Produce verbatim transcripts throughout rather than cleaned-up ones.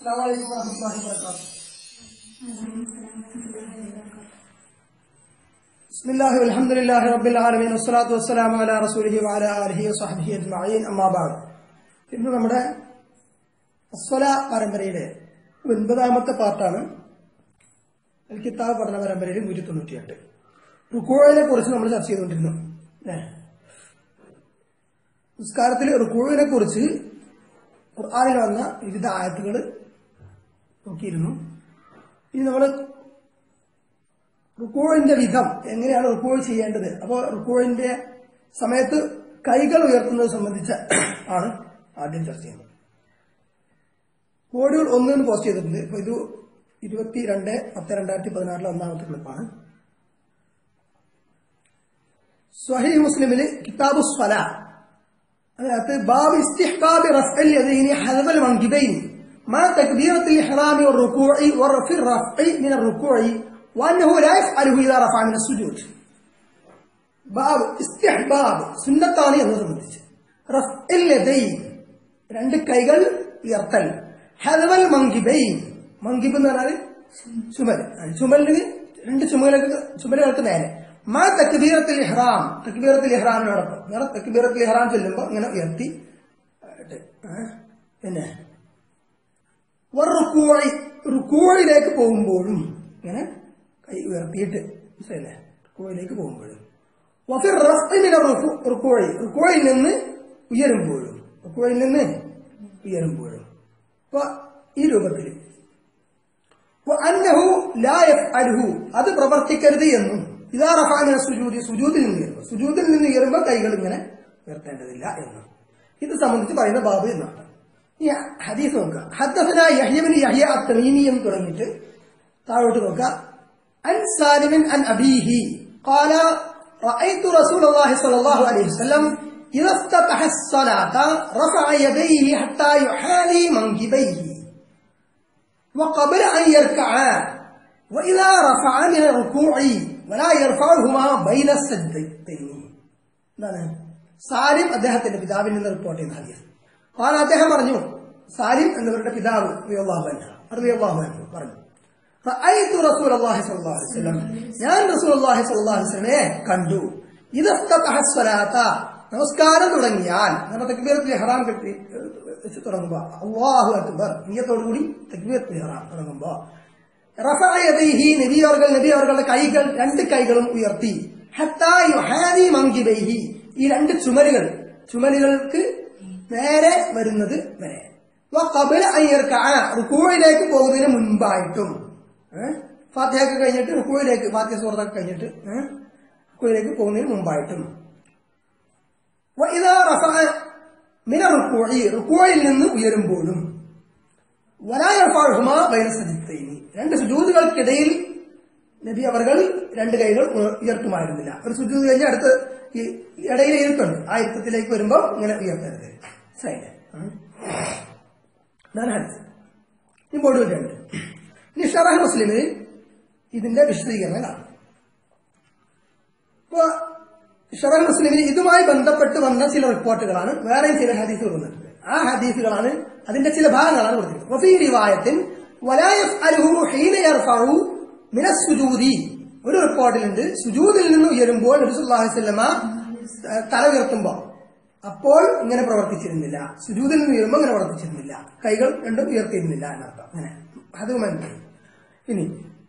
السلام عليكم ورحمة الله وبركاته. بسم الله والحمد لله رب العالمين والصلاة والسلام على رسوله وعلى آله وصحبه أجمعين. أما بعد. ഇന്ന് നമ്മുടെ അസ്വല പരമ്പരയുടെ ഒൻപതാമത്തെ പാർട്ടാണ്. കിതാബ് പഠന പരമ്പരയിൽ നൂറ്റി തൊണ്ണൂറ്റിയെട്ട് റുക്കൂഇനെ കുറിച്ച് നമ്മൾ ചർച്ച ചെയ്തുകൊണ്ടിരുന്നു. നിസ്കാരത്തിൽ റുക്കൂഇനെ കുറിച്ച് ഖുർആനിൽ വന്ന വിവിധ ആയത്തുകൾ നോക്കിയിരുന്നു. ഇനി നമ്മൾ റുക്കൂഇന്റെ വിധം, എങ്ങനെയാണ് റുക്കൂഇ ചെയ്യേണ്ടത്, അപ്പോൾ റുക്കൂഇന്റെ സമയത്ത് കൈകൾ ഉയർത്തുന്നത് സംബന്ധിച്ച ആണ് ആദ്യം ചർച്ച ചെയ്യുന്നത്. മോഡ്യൂൾ ഒന്നിന് പോസ്റ്റ് ചെയ്തിട്ടുണ്ട്. ഇപ്പൊ ഇത് ഇരുപത്തിരണ്ട് പത്ത് രണ്ടായിരത്തി പതിനാറിലെ ഒന്നാമത്തെ ക്ലിപ്പാണ്. സ്വഹീഹ് മുസ്ലിമില് കിതാബു സ്വലാ, അതിനകത്ത് ബാബ് ഇസ്തിഹ്ബാബി റഫ്ഇൽ യദൈനി ഹദവൽ മൻകിബൈനി മാ തക്ബീറത്തിൽ ഇഹ്റാമി വറുകൂഇ വറഫിർ റഫ്ഇ മിനർ റുകൂഇ വഅന്നഹു ലാ യഫ്അലുഹു ഇദാ റഫഅ മിനസ് സുജൂദ്. ബാബ് ഇസ്തിഹ്ബാബ് സുന്നത്താണ് എന്ന് സംബന്ധിച്ച്. റഫ്ഇൽ യദൈനി രണ്ട് കൈകൾ ഉയർത്തൽ, ഹദവൽ മൻകിബൈൻ മൻകിബ് എന്ന് പറഞ്ഞാൽ ചുമൽ, ചുമലിന് രണ്ട് ചുമലുകൾക്ക് ചുമലുകൾക്ക് നേരെ മാ തക്ബീറത്തുൽ ഇഹ്റാം തക്ബീറത്തുൽ ഇഹ്റാമിനോടൊപ്പം ഇങ്ങനെ തക്ബീറത്തുൽ ഇഹ്റാം ചൊല്ലുമ്പോൾ ഇങ്ങനെ ഉയർത്തി. പിന്നെ റുകൂഇ റുകൂഇലേക്ക് പോകുമ്പോഴും ഇങ്ങനെ കൈ ഉയർത്തിയിട്ട്, മനസ്സിലല്ലേ, റുകൂഇലേക്ക് പോകുമ്പോഴും. വഫിർ റഫ്ഇ മിന റുകൂഇ റുകൂഇൽ നിന്ന് ഉയരുമ്പോഴും റുകൂഇൽ നിന്ന് ഉയരുമ്പോഴും അപ്പൊ ഈ രൂപത്തിൽ അന്നഹു ലാ യഫ്അലുഹു അത് പ്രവർത്തിക്കരുത് എന്നും ഇദാ റഫഅ മിന സുജൂദി സുജൂദിൽ നിന്ന് ഉയരുമ്പോൾ സുജൂദിൽ നിന്ന് ഉയരുമ്പോൾ കൈകൾ ഇങ്ങനെ ഉയർത്തേണ്ടതില്ല എന്നും ഇത് സംബന്ധിച്ച് പറയുന്ന ബാബ് എന്നാണ്. ഈ ഹദീസ് നോക്കുക. ഹദ്ദസനാ യഹ്യ ഇബ്നു യഹ്യ അത്ത്-തമീമി എന്ന് തുടങ്ങിയിട്ട് താഴോട്ട് നോക്കുക. അൻ സാലിമിൻ അൻ അബീഹി ഖാല റഅയ്തു റസൂലുള്ളാഹി സ്വല്ലല്ലാഹു അലൈഹി വസല്ലം ഇദാ ഇഫ്തതഹ الصلاة رفع يديه حتى يحاذي منكبيه وقبل أن يركع وإذا رفع من الركوع ولا يرفعهما بين السجدتين. സാലിം അദ്ദേഹത്തിന്റെ പിതാവിൽ നിന്ന് റിപ്പോർട്ട് ചെയ്യുന്ന ഹദീസ്. കാരണം അദ്ദേഹം പറഞ്ഞു, സാലിം എന്നവരുടെ പിതാവ് റളിയല്ലാഹു അൻഹു റളിയല്ലാഹു അൻഹു പറഞ്ഞു, റഅയ്തു റസൂലുള്ളാഹി സ്വല്ലല്ലാഹു അലൈഹി വസല്ലം ഞാൻ റസൂലുള്ളാഹി സ്വല്ലല്ലാഹു അലൈഹി വസല്ലമയെ കണ്ടു. ഇദാ ഇഫ്തതഹ الصلاة നമസ്കാരം തുടങ്ങിയാൽ, നമ്മൾ തക്ബീറത്തുൽ ഇഹ്റാം കെട്ടി തുടങ്ങുമ്പോ അല്ലാഹു അക്ബർ നിയ്യത്തോടുകൂടി തക്ബീറത്തുൽ ഇഹ്റാം തുടങ്ങുമ്പോ റഫഅ യദൈഹി നബി അവർകൾ നബി അവരുടെ കൈകൾ രണ്ട് കൈകളും ഉയർത്തി. ഹത്താ യുഹാദി മൻകിബൈഹി ഈ രണ്ട് ചുമലുകൾ ചുമലുകൾക്ക് നേരെ വരുന്നത് വരെ. വഖബല അൻ യർകഅ റുകൂഇലേക്ക് പോകുന്നതിന് മുൻപായിട്ടും, ഫാത്തിഹയൊക്കെ കഴിഞ്ഞിട്ട് റുകൂഇലേക്ക് ഫാത്തിഹ സൂറത്തൊക്കെ കഴിഞ്ഞിട്ട് റുകൂഇലേക്ക് പോകുന്നതിന് മുമ്പായിട്ടും. വഇദാ റഫഅ മിന റുകൂഇ റുകൂഇൽ നിന്ന് ഉയരുമ്പോഴും. വലാ യർഫഉഹുമാ ബൈന സജ്ദതൈനി രണ്ട് സുജൂദുകൾക്കിടയിൽ നബി അവർകൾ രണ്ട് കൈകൾ ഉയർത്തുമായിരുന്നില്ല. ഒരു സുജൂദ് കഴിഞ്ഞ് അടുത്ത് ഇടയിൽ ഇരുത്തുണ്ട്, ആ ഇരുത്തത്തിലേക്ക് വരുമ്പോൾ ഇങ്ങനെ ഉയർത്തരുത്. ഈ മോഡ്യൂൾ രണ്ട്. ഇനി ഷറഹ് മുസ്ലിമിൽ ഇതിന്റെ വിശദീകരണം കാണാം. ഇപ്പൊ ഷറഹ് മുസ്ലിമിൽ ഇതുമായി ബന്ധപ്പെട്ട് വന്ന ചില റിപ്പോർട്ടുകളാണ്, വേറെയും ചില ഹദീസുകൾ വന്നിട്ടുണ്ട്. ആ ഹദീസുകളാണ്, അതിന്റെ ചില ഭാഗങ്ങളാണ് കൊടുത്തിട്ടുള്ളത്. വഫീ റിവായത്തിൻ വലാ യഫ്അലുഹു ഹീന യർഫഉ മിന സുജൂദി ഒരു റിപ്പോർട്ടിലുണ്ട്, സുജൂദിൽ നിന്ന് ഉയരുമ്പോൾ നബി സല്ലല്ലാഹു അലൈഹി വസല്ലമ തല ഉയർത്തുമ്പോ അപ്പോൾ ഇങ്ങനെ പ്രവർത്തിച്ചിരുന്നില്ല, സുജൂദിൽ നിന്ന് ഉയരുമ്പോൾ ഇങ്ങനെ പ്രവർത്തിച്ചിരുന്നില്ല, കൈകൾ രണ്ടും ഉയർത്തിയിരുന്നില്ല എന്നർത്ഥം. അങ്ങനെ അത് മനസ്സിലായി. ഇനി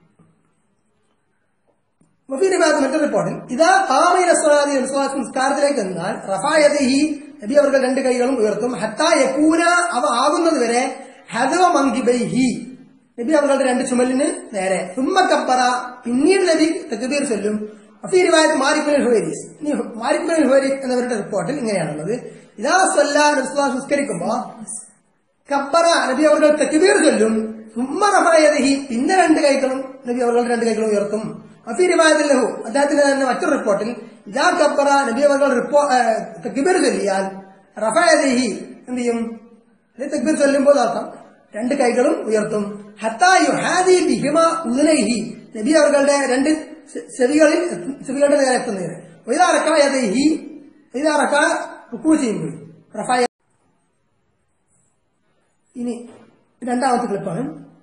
മറ്റൊരു റിപ്പോർട്ടിൽ ഇതാ സംസ്കാരത്തിലേക്ക് എന്നാൽ റഫഅ യദൈഹി നബി അവർക്ക് രണ്ട് കൈകളും ഉയർത്തും. ഹത്താ യകൂന അവ ആകുന്നത് വരെ ഹദവ മൻകിബൈഹി നബി അവരുടെ രണ്ട് ചുമലിന് നേരെ. സുമ്മ കബ്ബറ പിന്നീട് നബി തക്ബീർ ചൊല്ലും. ഫീ റിവായത്ത് മാലിക് ബിൻ ഹുവൈരിസ് ഇനി മാലിക് ബിൻ ഹുവൈരിസ് എന്നവരുടെ റിപ്പോർട്ടിൽ ഇങ്ങനെയാണുള്ളത്. ഇദാ സ്വല്ല റസൂലുള്ളാഹി നിസ്കരിക്കുമ്പോ കബ്ബറ നബി അവരുടെ തക്ബീർ ചൊല്ലും. സുമ്മ റഫഅ യദൈഹി പിന്നെ രണ്ട് കൈകളും നബി അവരുടെ രണ്ട് കൈകളും ഉയർത്തും. ഫീ റിവായത്തിൽ ലഹു അദ്ദേഹത്തിന്റെ തന്നെ മറ്റൊരു റിപ്പോർട്ടിൽ ഇദാ കബ്ബറ നബി അവരുടെ തക്ബീർ ചൊല്ലിയാൽ റഫഅ യദൈഹി എന്ത് ചെയ്യും, തക്ബീർ ചൊല്ലുമ്പോൾ അർത്ഥം രണ്ട് കൈകളും ഉയർത്തും. ഹത്താ യുഹാദി ബിഹിമ ഉദുനൈഹി നബി അവരുടെ രണ്ട് ചെവികളിൽ ചെവികളുടെ നേരെ എത്തുന്നതിന്. വഇദാ റകഅ യദൈഹി വഇദാ റകഅ റുകൂ ചെയ്യുമ്പോൾ റഫഅ. ഇനി രണ്ടാമത്തെ ക്ലിപ്പാണ്.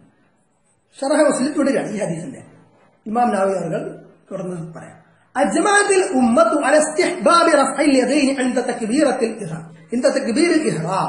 ഷറഹ് മുസ്ലിം തുടരുകയാണ് ഈ ഹദീസിന്റെ. ഇമാം നവവി അവർ തുടർന്ന് പറയാം. അജ്മഅത്തിൽ ഉമ്മത്തു അല ഇസ്തിഹ്ബാബി റഫ്ഇൽ യദൈനി ഇൻദ തക്ബീറത്തിൽ ഇഹ്റാം. ഇൻദ തക്ബീറിൽ ഇഹ്റാം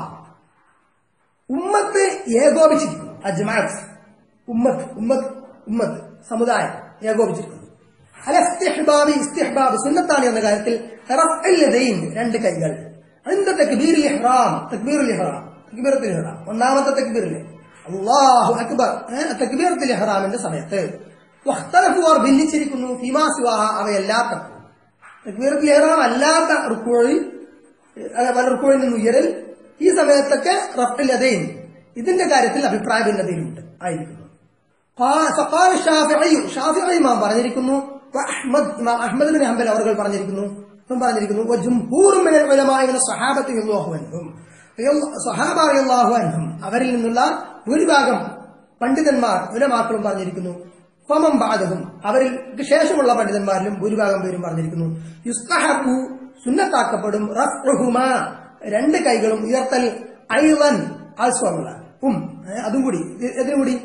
ഉമ്മത്ത് ഏകോപിച്ചിരിക്കുന്നു. അജ്മഅത്ത് ഉമ്മത്ത് ഉമ്മത്ത് ഉമ്മത്ത് സമുദായം ഏകോപിച്ചിരിക്കുന്നു. അല ഇസ്തിഹ്ബാബി ഇസ്തിഹ്ബാബ് സുന്നത്താണ് എന്ന കാര്യത്തിൽ റഫ്ഇൽ യദൈൻ രണ്ട് കൈകൾ ഇൻദ തക്ബീറിൽ ഇഹ്റാം തക്ബീറുൽ ഇഹ്റാം തക്ബീറത്തുൽ ഇഹ്റാം ഒന്നാമത്തെ തക്ബീറിലെ അല്ലാഹു അക്ബർ തക്ബീറത്തുൽ ഇഹ്റാമിന്റെ സമയത്ത് വഖ്തലഫു അവർ ഭിന്നിച്ചിരിക്കുന്നു ഫീമാ സിവാഹ അവയല്ലാത്തപ്പോൾ തക്ബീറത്തുൽ ഇഹ്റാം അല്ലാത്ത റുക്കൂഇൽ അതേപോലെ റുക്കൂഇൽ നിന്ന് ഉയരൽ ഈ സമയത്തൊക്കെ റഫ്ഇൽ യദൈൻ ഇതിന്റെ കാര്യത്തിൽ അഭിപ്രായ ഭിന്നതയുണ്ട് ആയിരിക്കുന്നു. ഫഖാല ശാഫിഈ ശാഫിഈ ഇമാം പറഞ്ഞിരിക്കുന്നു അഹ്മദ് ഇമാം അഹ്മദ് ബിൻ ഹംബൽ അവർ പറഞ്ഞിരിക്കുന്നു പറഞ്ഞിരിക്കുന്നു വജുംഹൂറു മിനൽ ഉലമാഇ മിന സ്വഹാബത്തി റളിയല്ലാഹു അൻഹും സ്വഹാബ റളിയല്ലാഹു അൻഹും അവരിൽ നിന്നുള്ള ഭൂരിഭാഗം പണ്ഡിതന്മാർ ഉലമാക്കളും പറഞ്ഞിരിക്കുന്നു. ഫമൻ ബഅദഹും അവരിൽ ശേഷമുള്ള പണ്ഡിതന്മാരിലും ഭൂരിഭാഗം പേരും പറഞ്ഞിരിക്കുന്നു യുസ്തഹബു സുന്നത്താക്കപ്പെടും റഫ്ഉഹുമാ രണ്ട് കൈകളും ഉയർത്തൽ ഐളൻ ആൽസോ ഉം അതും കൂടി എതിരും കൂടി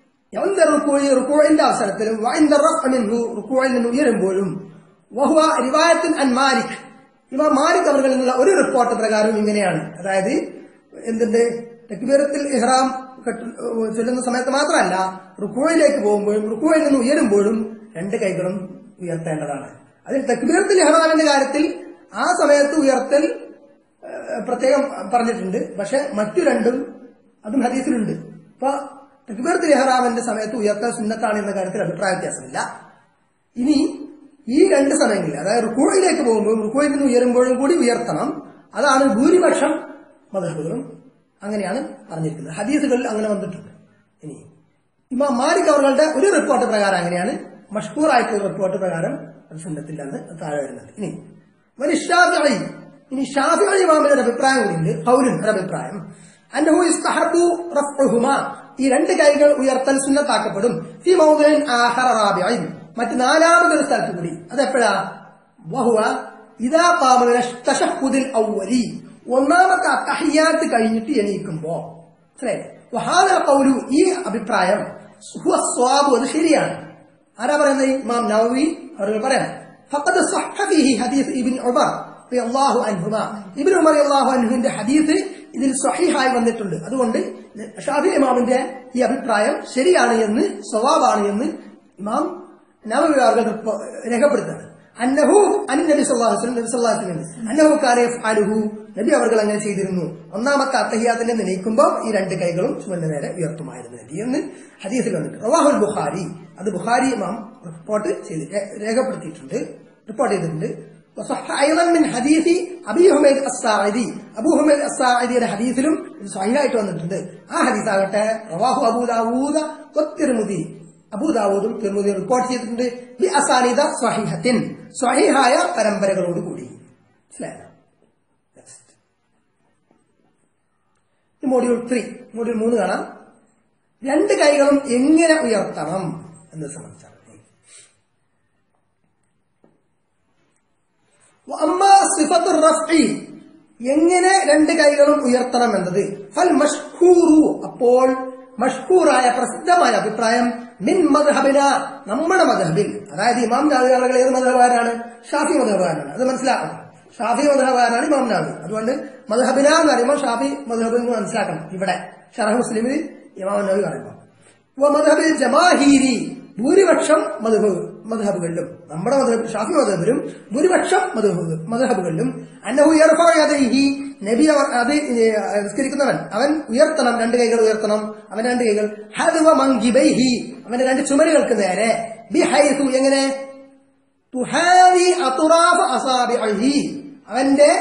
റുക്കൂഇന്റെ അവസരത്തിലും വഇൻദ റഫ്ഇ മിൻഹു റുക്കൂഇൽ നിന്ന് ഉയരുമ്പോഴും വഹുവ റിവായത്തുൻ അൻ മാലിക് ഇമാം മാലിക് അവരിൽ നിന്നുള്ള ഒരു റിപ്പോർട്ട് പ്രകാരം ഇങ്ങനെയാണ്. അതായത് എന്തിന്റെ തക്ബീറത്തുൽ ഇഹ്റാം ചൊല്ലുന്ന സമയത്ത് മാത്രമല്ല റുക്കൂഇലേക്ക് പോകുമ്പോഴും റുക്കൂഇൽ നിന്ന് ഉയരുമ്പോഴും രണ്ട് കൈകളും ഉയർത്തേണ്ടതാണ്. അതിൽ തക്ബീറത്തുൽ ഇഹ്റാമിന്റെ കാര്യത്തിൽ ആ സമയത്ത് ഉയർത്തൽ പ്രത്യേകം പറഞ്ഞിട്ടുണ്ട്. പക്ഷെ മറ്റു രണ്ടും അതും ഹദീസിലുണ്ട്. അപ്പൊ തക്ബീറത്തുൽ ഇഹ്റാമിന്റെ സമയത്ത് ഉയർത്തൽ സുന്നത്താണ് എന്ന കാര്യത്തിൽ അഭിപ്രായ വ്യത്യാസമില്ല. ഇനി ഈ രണ്ട് സമയങ്ങളിൽ അതായത് റുക്കൂഇലേക്ക് പോകുമ്പോഴും റുക്കൂഇൽ നിന്ന് ഉയരുമ്പോഴും കൂടി ഉയർത്തണം. അതാണ് ഭൂരിപക്ഷം മദ്ഹബുകളും അങ്ങനെയാണ് പറഞ്ഞിരിക്കുന്നത്. ഹദീസുകളിൽ അങ്ങനെ വന്നിട്ടുണ്ട്. ഇനി ഇമാം മാലിക് അവരുടെ ഒരു റിപ്പോർട്ട് പ്രകാരം അങ്ങനെയാണ്. മഷ്ഹൂർ ആയിട്ടുള്ള റിപ്പോർട്ട് പ്രകാരം അത് സുന്നത്തിലാണ് താഴെ വരുന്നത്. ഇനി ഒരു ഷാഫിഈ ഇനി ഷാഫിഈ ഇമാമിന്റെ ഒരു അഭിപ്രായം കൂടിയുണ്ട്. ഖൗലുൻ ഒരു അഭിപ്രായം അന്നഹു യുസ്തഹബു റഫ്ഉഹുമാ ഈ രണ്ട് കൈകൾ ഉയർത്തൽ സുന്നത്താക്കപ്പെടും ഫീ മൗദിഇൻ ആഖറ റാബിഇൻ മറ്റ് നാലാമതൊരു സ്ഥലത്ത് കൂടി. അതെപ്പോഴാ വഹുവ ഇദാ ഖാമ മിന തശഹ്ഹുദിൽ അവ്വലി ഒന്നാമത്തെ അത്തഹിയ്യാത്ത് കഴിഞ്ഞിട്ട് എണീക്കുമ്പോ. മനസ്സിലായില്ലേ? വഹാദൽ ഖൗലു ഈ അഭിപ്രായം ഹുവ സ്വാബ് അത് ശരിയാണ്. ആരാ പറയുന്നത്? ഇമാം നവവി അവർ പറയാം. ഫഖദ് സഹഹ ഫീഹി ഹദീസ് ഇബ്നു ഉമർ റളിയല്ലാഹു അൻഹുമാ ഇബ്നു ഉമർ റളിയല്ലാഹു അൻഹുവിന്റെ ഹദീസ് ഇതിൽ സ്വഹീഹായി വന്നിട്ടുണ്ട്. അതുകൊണ്ട് ഷാഫിഈ ഇമാമിന്റെ ഈ അഭിപ്രായം ശരിയാണ് എന്ന് സ്വവാബാണ് എന്ന് ഇമാം നവവി അവർ രേഖപ്പെടുത്തുന്നത്. അന്നഹു അന്നബി സല്ലല്ലാഹു അലൈഹി വസല്ലം നബി സല്ലല്ലാഹു അലൈഹി വസല്ലം അന്നഹു കാന യഫ്അലുഹു നബി അവർ അങ്ങനെ ചെയ്തിരുന്നു. ഒന്നാമത്തെ അത്തഹിയ്യാത്തിന്റെ നിലയ്ക്കുമ്പോൾ ഈ രണ്ട് കൈകളും ചുമലിന് നേരെ ഉയർത്തുമായിരുന്നു നബി എന്ന് ഹദീസിൽ വന്നിട്ടുണ്ട്. റവാഹുൽ ബുഖാരി അത് ബുഖാരി ഇമാം റിപ്പോർട്ട് ചെയ്ത് രേഖപ്പെടുത്തിയിട്ടുണ്ട് റിപ്പോർട്ട് ചെയ്തിട്ടുണ്ട്. من حديث أبي حميد الساعدي أبو حميد الساعدي ഹദീസിലും ഇത് സ്വഹീഹായിട്ട് വന്നിട്ടുണ്ട്. ആ ഹദീസ് ആകട്ടെ റവാഹു അബൂ ദാവൂദ് വത്തിർമിദി അബൂ ദാവൂദും തിർമിദിയും റിപ്പോർട്ട് ചെയ്തിട്ടുണ്ട് ബി അസാനിദ സ്വഹീഹത്തിൻ സ്വഹീഹായ പരമ്പരകളോട് കൂടി. മനസ്സിലായോ? മോഡ്യൂൾ ത്രീ മോഡ്യൂൾ മൂന്ന് കാണാം. രണ്ട് കൈകളും എങ്ങനെ ഉയർത്തണം എന്ന് സംബന്ധിച്ചാണ്. എങ്ങനെ രണ്ട് കൈകളും ഉയർത്തണം എന്നത് ഫൽ മഷ്ഹൂറു അപ്പോൾ മഷ്ഹൂറായ പ്രസിദ്ധമായ അഭിപ്രായം മിൻ മദ്ഹബിന നമ്മുടെ മദ്ഹബിൽ അതായത് ഇമാം നവവി ആളുകൾ ഏത് മദ്ഹബുകാരാണ്? ഷാഫി മദ്ഹബുകാരാണ്. അത് മനസ്സിലാക്കണം. ഷാഫി മദ്ഹബുകാരാണ് ഇമാം നവവി. അതുകൊണ്ട് മദ്ഹബിന എന്ന് പറയുമ്പോൾ ഷാഫി മദ്ഹബിൽ നിന്ന് മനസ്സിലാക്കണം. ഇവിടെ ഷറഹ് മുസ്ലിമിൽ ഇമാം നവവി പറയുമ്പോൾ മദ്ഹബിൽ ജമാഹീരി ഭൂരിപക്ഷം മദ്ഹബ് മദ്ഹബുകളിലും നമ്മുടെ മദ്ഹബ് ഷാഫി മദ്ഹബിലും ഭൂരിപക്ഷം മദ്ഹബുകളിലും അന്നഹു യർഫഉ യദൈഹി നബി അത് നിസ്കരിക്കുന്നവൻ അവൻ ഉയർത്തണം രണ്ട് കൈകൾ ഉയർത്തണം. അവൻ രണ്ട് കൈകൾ ഹദവ മൻകിബൈഹി അവന്റെ രണ്ട് ചുമലുകൾക്ക് നേരെ ബിഹൈസു എങ്ങനെ തുഹാവി അത്റാഫ് അസാബിഇഹി അവന്റെ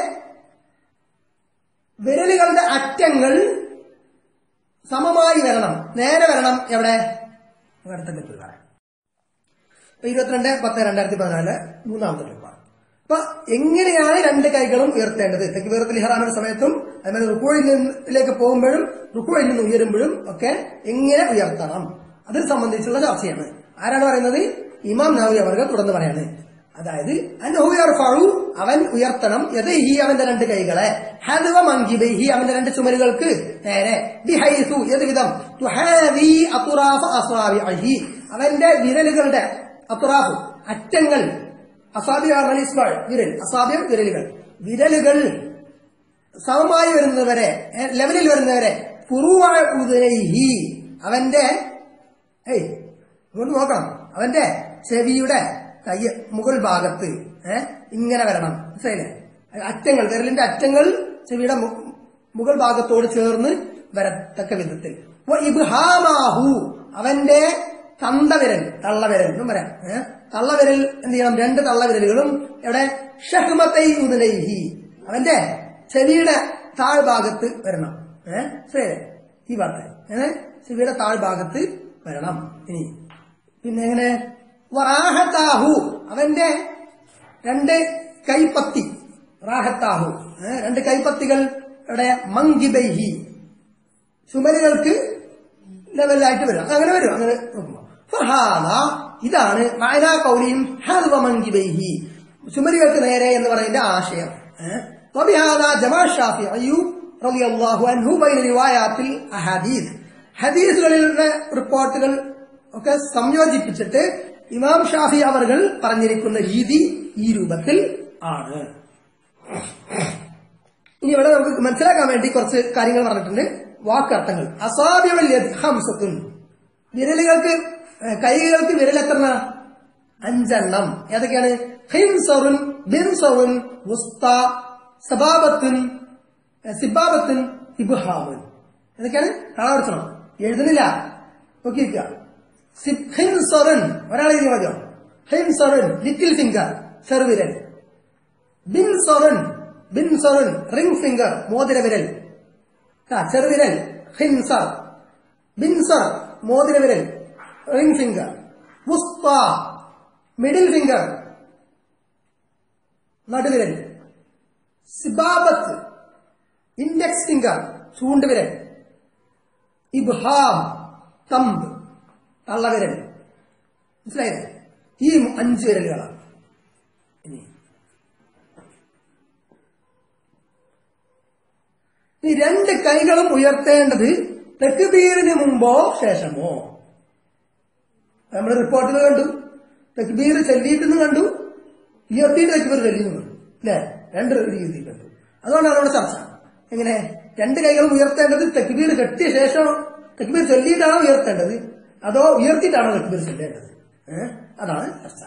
വിരലുകളുടെ അറ്റങ്ങൾ സമമായി വരണം നേരെ വരണം. എവിടെ? അടുത്ത ക്ലിപ്പിൽ പറയാം. ഇരുപത്തിരണ്ട് പത്ത് രണ്ടായിരത്തി പതിനാല് മൂന്നാമത്തെ ക്ലിപ്പാണ്. അപ്പൊ എങ്ങനെയാണ് രണ്ട് കൈകളും ഉയർത്തേണ്ടത്? തക്ബീറത്തുൽ ഇഹ്റാമിന്റെ സമയത്തും അതുപോലെ റുക്കൂഇലേക്ക് പോകുമ്പോഴും റുക്കൂഇൽ നിന്ന് ഉയരുമ്പോഴും ഒക്കെ എങ്ങനെ ഉയർത്തണം അതിനെ സംബന്ധിച്ചുള്ള ചർച്ചയാണ്. ആരാണ് പറയുന്നത്? ഇമാം നവവി അവർ തുടർന്ന് പറയാണ് അതായത് അൻഹു യർഫഉ അവൻ ഉയർത്തണം യദൈഹി അവന്റെ രണ്ട് കൈകളെ ഹദവ മൻകിബൈഹി അവന്റെ രണ്ട് ചുമലുകൾക്ക് നേരെ ബിഹൈസു യദ്വിധം തുഹാദി അത്റാഫ അസ്വാബിഹി അവന്റെ വിരലുകളുടെ അത്റാഫ് അറ്റങ്ങൾ അസാബിഹ അൽ-ഇസ്ബാഅ് വിരൽ അസാബിഹ വിരലുകൾ വിരലുകൾ സമമായി വരുന്നവരെ ലെവലിൽ വരുന്നവരെ ഫുറൂഅ ഉദൈഹി അവന്റെ ഏയ് ഇങ്ങോട്ട് നോക്കണം അവന്റെ ചെവിയുടെ കൈ മുകൾ ഭാഗത്ത് ഏഹ് ഇങ്ങനെ വരണം മനസ്സിലായില്ലേ അറ്റങ്ങൾ വിരലിന്റെ അറ്റങ്ങൾ ചെവിയുടെ മുകൾ ഭാഗത്തോട് ചേർന്ന് വരത്തക്ക വിധത്തിൽ ഇബ്ഹാമാഹു അവന്റെ തന്തവിരൽ തള്ളവിരൽ എന്നും പറയാം ഏഹ് തള്ളവിരൽ എന്ത് ചെയ്യണം രണ്ട് തള്ളവിരലുകളും എവിടെ ഷഹ്മതൈ ഉദൈഹി അവന്റെ ചെവിയുടെ താഴ്ഭാഗത്ത് വരണം ഏഹ് ശരി ഈ വാർത്ത ഏഹ് ചെവിയുടെ താഴ്ഭാഗത്ത് വരണം ഇനി പിന്നെ എങ്ങനെ റാഹത്താഹു അവന്റെ രണ്ട് കൈപ്പത്തി റാഹത്താഹു രണ്ട് കൈപ്പത്തികൾ ഇവിടെ മങ്കിബൈഹി ചുമലുകൾക്ക് ലെവലായിട്ട് വരും അങ്ങനെ വരും അങ്ങനെ ഫഹാദ ഇതാണ് മഅനാ ഖൗലിഹിം ഹദവ മങ്കിബൈഹി ചുമലുകൾക്ക് നേരെ എന്ന് പറയുന്ന ആശയം വബിഹാദാ ജമാ ശാഫിഈ റളിയല്ലാഹു അൻഹു ബൈന റിവായാത്തിൽ അഹാദീസ് ഹദീസുകളിലെ റിപ്പോർട്ടുകൾ ഒക്കെ സംയോജിപ്പിച്ചിട്ട് ഇമാം ഷാഫി അവർകൾ പറഞ്ഞിരിക്കുന്ന രീതി ഈ രൂപത്തിൽ ആണ്. ഇനി ഇവിടെ നമുക്ക് മനസ്സിലാക്കാൻ വേണ്ടി കുറച്ച് കാര്യങ്ങൾ പറഞ്ഞിട്ടുണ്ട്. വാക്കർത്ഥങ്ങൾ അസാബിഉൽ യദ് ഖംസത്തുൻ വിരലുകൾക്ക് കൈകൾക്ക് വിരലെത്ര അഞ്ചെണ്ണം ഏതൊക്കെയാണ് ഖിൻസറുൻ ബിൻസറുൻ വുസ്ത സബാബത്തുൻ സിബാബത്തുൻ ഇബ്ഹാമുൻ ഏതൊക്കെയാണ് കാണാൻ എഴുതുന്നില്ല നോക്കിയിരിക്കുക ഹിൻസറൻ ഒരാളെ എഴുതി മതിയോ ഹിൻസറൻ ലിറ്റിൽ ഫിംഗർ ചെറുവിരൽ ബിൻസറൻ ബിൻസറൻ റിംഗ് ഫിംഗർ മോതിരവിരൽ ചെറുവിരൽ ഹിൻസർ ബിൻസർ മോതിരവിരൽ റിംഗ് ഫിംഗർ വുസ്ത മിഡിൽ ഫിംഗർ നടുവിരൽ സിബാബത്ത് ഇൻഡെക്സ് ഫിംഗർ ചൂണ്ടുവിരൽ ഇബ്ഹാം തമ്പ് തള്ളവിരൽ മനസ്സിലായില്ലേ ഈ അഞ്ച് വിരലുകളാണ്. ഇനി ഈ രണ്ട് കൈകളും ഉയർത്തേണ്ടത് തക്ബീറിന് മുമ്പോ ശേഷമോ നമ്മൾ റിപ്പോർട്ടിൽ കണ്ടു തക്ബീർ ചൊല്ലിയിട്ടെന്ന് കണ്ടു ഉയർത്തിയിട്ട് തക്ബീർ ചൊല്ലിയെന്ന് കണ്ടു അല്ലെ രണ്ട് രീതിയിൽ കണ്ടു. അതുകൊണ്ടാണ് നമ്മുടെ ചർച്ച എങ്ങനെ രണ്ട് കൈകളും ഉയർത്തേണ്ടത് തക്ബീർ കെട്ടിയ ശേഷം തക്ബീർ ചൊല്ലിയിട്ടാണോ ഉയർത്തേണ്ടത് അതോ ഉയർത്തിയിട്ടാണോ തക്ബീർ ചൊല്ലേണ്ടത് ഏഹ് അതാണ് ചർച്ച.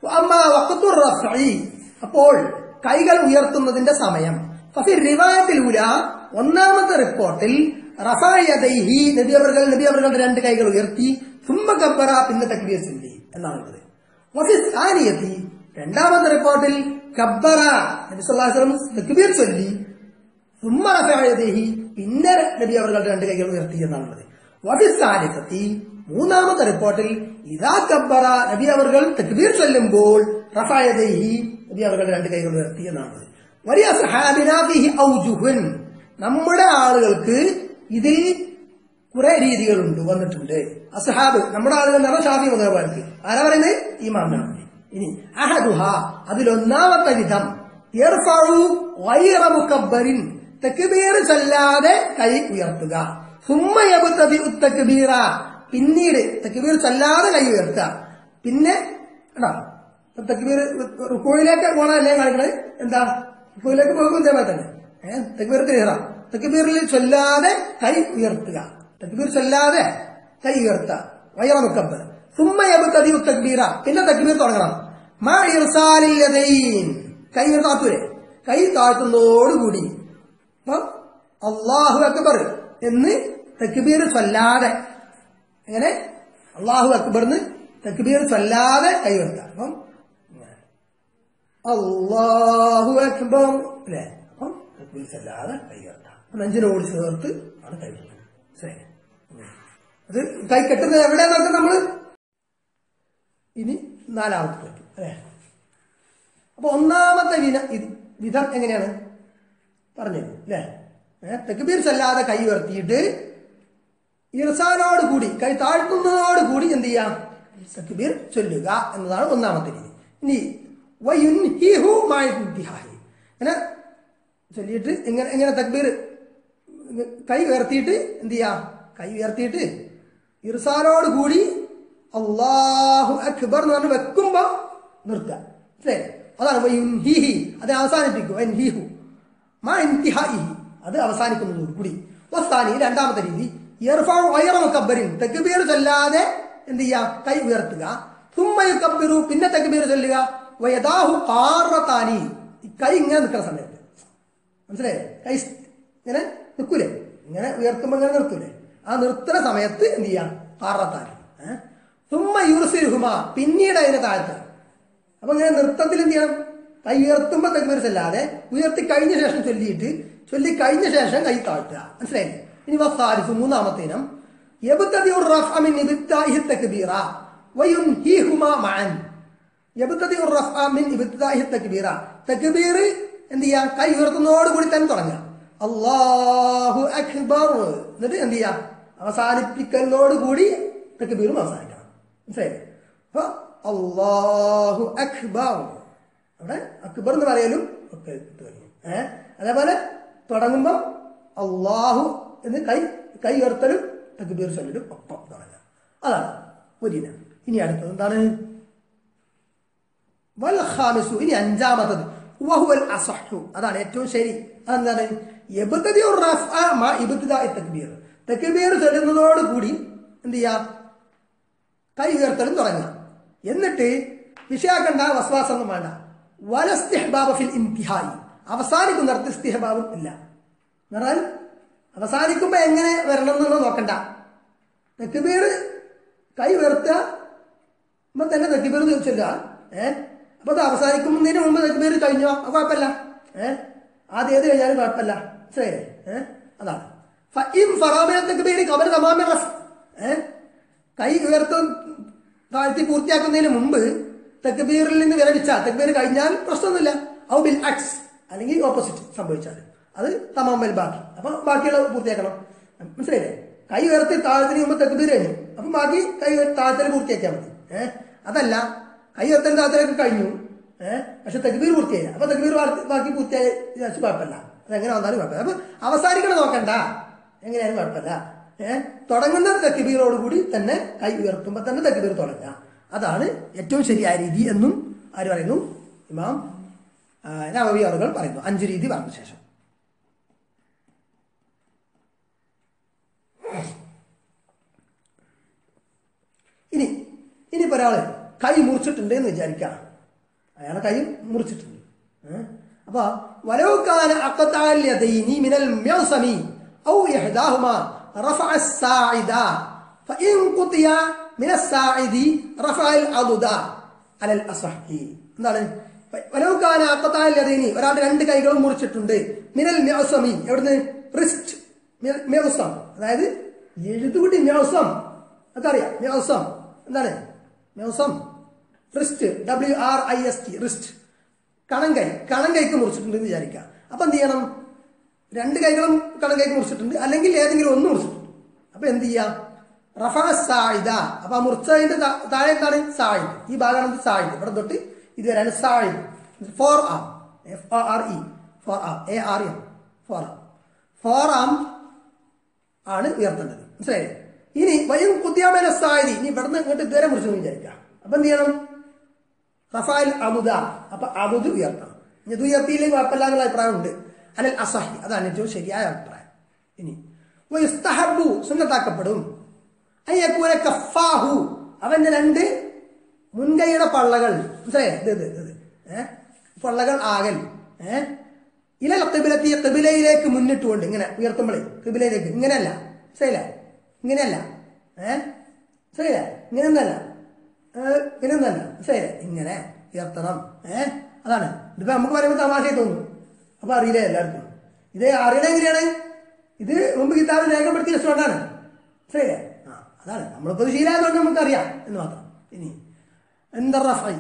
അപ്പോൾ കൈകൾ ഉയർത്തുന്നതിന്റെ സമയം റിവായത്തിലൂല ഒന്നാമത്തെ റിപ്പോർട്ടിൽ റഫഅയദൈഹി നബി അവർകൾ നബി അവരുടെ രണ്ട് കൈകൾ ഉയർത്തി സുമ്മ കബ്ബറ പിന്നെ തക്ബീർ ചൊല്ലി എന്നാണുള്ളത്. വഫിസ്സാനിയത്തി രണ്ടാമത്തെ റിപ്പോർട്ടിൽ കബ്ബറ നബി സല്ലല്ലാഹു അലൈഹി വസല്ലം തക്ബീർ ചൊല്ലി സുമ്മ റഫഅയദൈഹി പിന്നെ നബി അവരുടെ രണ്ട് കൈകൾ ഉയർത്തി എന്നാണുള്ളത്. വഫിസ്സാലിസത്തി മൂന്നാമത്തെ റിപ്പോർട്ടിൽ ഇദാ കബ്ബറ നബി അവർകൾ തക്ബീർ ചൊല്ലുമ്പോൾ റഫഅയദൈഹി നബി അവരുടെ രണ്ട് കൈകൾ ഉയർത്തി എന്നാണുള്ളത്. വലിയ സഹാബിനാ ഫീഹി ഔജുഹുൻ നമ്മുടെ ആളുകൾക്ക് ഇതിൽ കുറെ രീതികളുണ്ട് വന്നിട്ടുണ്ട്. അസ്ഹാബ് നമ്മുടെ ആളുകൾ എന്ന് പറഞ്ഞാൽ ഷാഫി മദ്ഹബുകാർക്ക് ആരാ പറയുന്നത് ഇമാം നവവി. ഇനി അഹദുഹ അതിലൊന്നാമത്തെ വിധം യർഫഉ ഗൈറ മുകബ്ബരിൻ തക്ബീർ ചൊല്ലാതെ കൈ ഉയർത്തുക. സുമ്മ യബ്തദിഉ തക്ബീറ പിന്നീട് തക്ബീർ ചൊല്ലാതെ കൈ ഉയർത്തുക. പിന്നെ തക്ബീർ റുകൂഇലേക്ക് പോകണല്ലേ കാണിക്കണത് എന്താ റുകൂഇലേക്ക് പോകുമ്പോൾ ഇതേപോലെ തന്നെ ഏഹ് തക്ബീർ തീറ തക്ബീറിൽ ചൊല്ലാതെ കൈ ഉയർത്തുക. തക്ബീർ ചൊല്ലാതെ കൈ ഉയർത്തുക ഗൈറ മുകബ്ബർ. സുമ്മ യബ്തദിഉ തക്ബീറ പിന്നെ തക്ബീർ തുടങ്ങണം. മാ ഇർസാലിൽ യദൈൻ കൈ താഴ്ത്തൂരെ കൈ താഴ്ത്തുന്നതോടുകൂടി അപ്പം അല്ലാഹു അക്ബർ എന്ന് തക്ബീർ ചൊല്ലാതെ എങ്ങനെ അല്ലാഹു അക്ബർ എന്ന് തക്ബീർ ചൊല്ലാതെ കൈ ഉയർത്തുക. അപ്പം അല്ലാഹു അക്ബർ അല്ലേ അപ്പം തക്ബീർ ചൊല്ലാതെ കൈ ഉയർത്തുക. നെഞ്ചിനോട് ചേർത്ത് ആണ് കൈ ശരി. അത് കൈ കെട്ടുന്നത് എവിടെയെന്നൊക്കെ നമ്മള് ഇനി നാലാമത്തെ പറ്റും അല്ലെ. അപ്പൊ ഒന്നാമത്തെ വിന വിധം എങ്ങനെയാണ് പറഞ്ഞത് അല്ലെ തക്ബീർ ചൊല്ലാതെ കൈ ഉയർത്തിയിട്ട് ഇർസാനോട് കൂടി കൈ താഴ്ത്തുന്നതോട് കൂടി എന്ത് ചെയ്യാം തക്ബീർ ചൊല്ലുക എന്നതാണ് ഒന്നാമത്തെ രീതി. ഇനി വയുൻഹിഹു മഅ ഇന്തിഹാഹി. ഇങ്ങനെ ചൊല്ലിയിട്ട് ഇങ്ങനെ ഇങ്ങനെ തക്ബീർ കൈ ഉയർത്തിയിട്ട് എന്ത് ചെയ്യാ, കൈ ഉയർത്തിയിട്ട് ഇർസാലോട് കൂടി അല്ലാഹു അക്ബർ എന്ന് പറഞ്ഞ് വെക്കുമ്പോ നിർത്തുക. മനസ്സിലായി? അതാണ് വയുൻഹിഹി, അത് അവസാനിപ്പിക്കും. വയുൻഹിഹു മഅ ഇന്തിഹാഇഹി, അത് അവസാനിക്കുന്നതോട് കൂടി. വസ്താനി, രണ്ടാമത്തെ രീതി, യർഫഉ ഗൈറ മുകബ്ബരിൻ, തക്ബീർ ചൊല്ലാതെ എന്ത് ചെയ്യാ, കൈ ഉയർത്തുക. സുമ്മ യുകബ്ബിറു, പിന്നെ തക്ബീർ ചൊല്ലുക. വയദാഹു ഖാറതാനി, കൈ ഇങ്ങനെ നിൽക്കുന്ന സമയത്ത്, മനസ്സിലായോ, കൈ ഇങ്ങനെ നിൽക്കൂലേ, ഇങ്ങനെ ഉയർത്തുമ്പോൾ ഇങ്ങനെ നിർത്തൂലേ, ആ നിർത്തുന്ന സമയത്ത് എന്ത് ചെയ്യാം, ഖാറതാനി. സുമ്മ യുർസിലുഹുമ, പിന്നീട് അതിനെ താഴ്ത്തുക. അപ്പൊ ഇങ്ങനെ നൃത്തത്തിൽ എന്ത് ചെയ്യണം, കൈ ഉയർത്തുമ്പോ തക്ബീർ ചൊല്ലാതെ ഉയർത്തി കഴിഞ്ഞ ശേഷം ചൊല്ലിയിട്ട് ചൊല്ലി കഴിഞ്ഞ ശേഷം കൈ താഴ്ത്തുക. മനസ്സിലായില്ലേ? ഇനി വസാരിഫു, മൂന്നാമത്തേനം, യബ്തദിഉർ റഫഅ മിൻ ഇബ്തിദാഇഹി തക്ബീറ വയുൻഹിഹുമാ മഅൻ. യബ്തദിഉർ റഫഅ മിൻ ഇബ്തിദാഇഹി തക്ബീറ, തക്ബീർ എന്ത് ചെയ്യാ, കൈ ഉയർത്തുന്നതോട് കൂടി തന്നെ തുടങ്ങുക. അല്ലാഹു അക്ബർ, എന്നിട്ട് എന്ത് ചെയ്യാ, അവസാനിപ്പിക്കലോട് കൂടി തക്ബീറും അവസാനിക്കണം. മനസ്സിലായില്ലേ? അപ്പൊ അല്ലാഹു അക്ബർ, അവിടെ അക്ബർ എന്ന് പറയലും ഒക്കെ ഏഹ് അതേപോലെ തുടങ്ങുമ്പോ അള്ളാഹു എന്ന് കൈ കൈ ഉയർത്തലും തക്ബീർ ചൊല്ലലും ഒപ്പം തുടങ്ങാം. അതാണ് ഒരിന. ഇനി അടുത്തത് എന്താണ്? വൽ ഖാമിസു, ഇനി അഞ്ചാമത്തത്, വഹുവൽ അസഹു, അതാണ് ഏറ്റവും ശരി. അതെന്താണ്? യബ്തദിഉർ റഫഅ മഅ ഇബ്തിദാഇ തക്ബീർ, തക്ബീർ ചൊല്ലുന്നതോട് കൂടി എന്ത് ചെയ്യാ, കൈ ഉയർത്തലും തുടങ്ങുക. എന്നിട്ട് വിഷയാക്കണ്ട, വസ്വാസൊന്നും വേണ്ട. വലസ്തിഹ്ബാബ ഫിൽ ഇന്തിഹായി, അവസാനിക്കുന്നിടത്ത് ഇസ്തിഹ്ബാബും ഇല്ല. എന്നാൽ അവസാനിക്കുമ്പോ എങ്ങനെ വരണം എന്നുള്ളത് നോക്കണ്ട. തക്ബീർ കൈ ഉയർത്തുക തന്നെ തക്ബീർ ചൊല്ലുക. ഏഹ് അപ്പൊ അത് അവസാനിക്കുന്നതിന് മുമ്പ് തക്ബീർ കഴിഞ്ഞോ, അത് കുഴപ്പമില്ല. ഏഹ് ആദ്യം ഏത് കഴിഞ്ഞാലും കുഴപ്പമില്ല. ശരിയല്ലേ? ഏഹ് അതാണ് ഏഹ് കൈ ഉയർത്തും താഴ്ത്തി പൂർത്തിയാക്കുന്നതിന് മുമ്പ് തക്ബീറിൽ നിന്ന് വിരമിച്ചാൽ, തക്ബീർ കഴിഞ്ഞാൽ പ്രശ്നമൊന്നുമില്ല. ഔ ബിൽ അക്സ്, അല്ലെങ്കിൽ ഓപ്പോസിറ്റ് സംഭവിച്ചാൽ അത് തമാമൽ ബാക്കി, അപ്പൊ ബാക്കിയുള്ള പൂർത്തിയാക്കണം. മനസ്സിലായില്ലേ? കൈ ഉയർത്തി താഴത്തിന് മുമ്പ് തക്ബീർ കഴിഞ്ഞു, അപ്പൊ ബാക്കി കൈ താഴത്തിൽ പൂർത്തിയാക്കിയാൽ മതി. ഏഹ് അതല്ല, കൈ ഉയർത്തൽ താഴത്തിലൊക്കെ കഴിഞ്ഞു, ഏഹ് പക്ഷെ തക്ബീർ പൂർത്തിയായി, അപ്പൊ തക്ബീർ ബാക്കി പൂർത്തിയായി കുഴപ്പമില്ല. അതെങ്ങനെ വന്നാലും കുഴപ്പമില്ല. അപ്പൊ അവസാനിക്കണം നോക്കണ്ട, എങ്ങനെയാലും കുഴപ്പമില്ല. ഏഹ് തുടങ്ങുന്ന തക്ബീറോടുകൂടി തന്നെ കൈ ഉയർത്തുമ്പോ തന്നെ തക്ബീർ തുടങ്ങുക. അതാണ് ഏറ്റവും ശരിയായ രീതി എന്നും ആര് പറയുന്നു? ഇമാം നവവി അവറുകൾ പറയുന്നു. അഞ്ചു രീതി പറഞ്ഞ ശേഷം ഇനി ഇനിയിപ്പോ ഒരാള് കൈ മുറിച്ചിട്ടുണ്ട് എന്ന് വിചാരിക്കാം. അയാളെ കൈ മുറിച്ചിട്ടുണ്ട്. അപ്പൊ വലൗകാന അഖ്തഅൽ യദൈനി മിനൽ മിഅ്സമി ഔ ഇഹ്ദാഹുമാ റഫഅ الساعد فإن قطع من الساعد رفع العضد على الأصح. എന്താണ്? വലൗകാന അഖ്തഅൽ യദൈനി, ഒരാളുടെ രണ്ട് കൈകളും മുറിച്ചിട്ടുണ്ട്. മിനൽ മിഅ്സമി, എവിടുന്ന്? റിസ്റ്റ്, മിഅ്സം, അതായത് എഴുതുകൂടി മിഅ്സം, അതറിയാം. മിഅ്സം എന്താണ്? മിഅ്സം wrist, W R I S T, wrist, കണങ്കൈ. കണങ്കൈക്ക് മുറിച്ചിട്ടുണ്ടെന്ന് വിചാരിക്കാം. അപ്പൊ എന്ത് ചെയ്യണം? രണ്ട് കൈകളും കണങ്കൈക്ക് മുറിച്ചിട്ടുണ്ട്, അല്ലെങ്കിൽ ഏതെങ്കിലും ഒന്ന് മുറിച്ചിട്ടുണ്ട്. അപ്പൊ എന്ത് ചെയ്യാം? റഫഅ സായിദ, അപ്പൊ ആ മുറിച്ചതിന്റെ താഴെ എന്താണ്? സായിദ്. ഈ ഭാഗമാണ് സായിദ്. ഇവിടെ തൊട്ട് ഇതുവരെയാണ് സായിദ്. Forearm, F O R E, forearm, A R M, forearm. Forearm ആണ് ഉയർത്തേണ്ടത്. മനസ്സിലായി? ഇനി വയും കുത്തിയാമേന സായിദി, ഇനി ഇവിടുന്ന് ഇങ്ങോട്ട് ഇതുവരെ മുറിച്ചു വിചാരിക്കാം. അപ്പൊ എന്ത് ചെയ്യണം? റഫഅൽ അമുദ, അപ്പൊ അമുദ് ഉയർത്തണം. ഇനി ഇത് ഉയർത്തിയില്ലെങ്കിൽ കുഴപ്പമില്ല എന്നുള്ള അഭിപ്രായം ഉണ്ട്. അനൽ അസഹി, അതാണ് ഏറ്റവും ശരിയായ അഭിപ്രായം. ഇനി വയുസ്തഹബ്ബു, സുന്നത്താക്കപ്പെടും, അയ്യകൂന കഫാഹു, അവന്റെ രണ്ട് മുൻകൈയുടെ പള്ളകൾ, മനസ്സിലായേ? ഇത് ഇത് ഇത് ഏഹ് പള്ളകൾ ആകൽ ഏഹ് ഇലൽ ഖിബ്ലത്തി, ഖിബ്ലയിലേക്ക് മുന്നിട്ടുകൊണ്ട് ഇങ്ങനെ ഉയർത്തുമ്പോഴേ ഖിബ്ലയിലേക്ക്, ഇങ്ങനെയല്ല. ശരിയല്ലേ? ഇങ്ങനെയല്ല. ഏഹ് ശരിയല്ലേ? ഇങ്ങനെയൊന്നല്ല, ഇങ്ങനെയൊന്നല്ല. ശരിയല്ലേ? ഇങ്ങനെ ഉയർത്തണം. ഏഹ് അതാണ്. ഇതിപ്പോ നമുക്ക് പറയുമ്പോൾ തമാശയായി തോന്നും. അപ്പൊ അറിയില്ലേ എല്ലാവർക്കും? ഇത് അറിയണ എങ്ങനെയാണ്? ഇത് മുമ്പ് കിതാബ് രേഖപ്പെടുത്തിയ രസമുണ്ടാണ്. ശരിയല്ലേ? ആ അതാണ്, നമ്മളിപ്പോ ശീലമായതുകൊണ്ട് നമുക്കറിയാം എന്ന് മാത്രം. ഇനി എന്താ?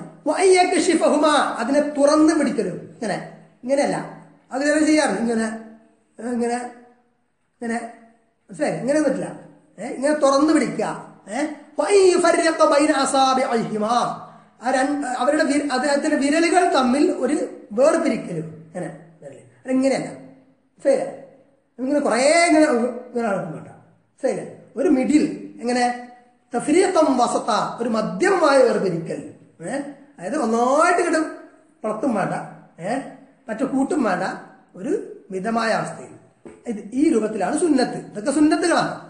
അതിനെ തുറന്ന് പിടിക്കലും. ഇങ്ങനെ ഇങ്ങനെയല്ല, അത് വേറെ ചെയ്യാറ്. ഇങ്ങനെ ഇങ്ങനെ ഇങ്ങനെ, മനസ്സിലായി? ഇങ്ങനെ പറ്റില്ല. ഏഹ് ഇങ്ങനെ തുറന്ന് പിടിക്കുക. ഏഹ് ആ രണ്ട് അവരുടെ അദ്ദേഹത്തിന്റെ വിരലുകൾ തമ്മിൽ ഒരു വേർപിരിക്കലും ഇങ്ങനെ ഇങ്ങനെയല്ല ശരി ഇങ്ങനെ കുറേ ഇങ്ങനെ ഇങ്ങനെ വേണ്ട ശരി ഒരു മിഡിൽ എങ്ങനെ തഫ്രീഖം വസത്ത ഒരു മധ്യമമായ വേർപിരിക്കൽ ഏഹ് അതായത് ഒന്നായിട്ട് കിട്ടും പുറത്തും വേണ്ട ഏഹ് മറ്റു കൂട്ടും വേണ്ട ഒരു മിതമായ അവസ്ഥയിൽ ഇത് ഈ രൂപത്തിലാണ് സുന്നത്ത് ഇതൊക്കെ സുന്നത്തുകളാണ്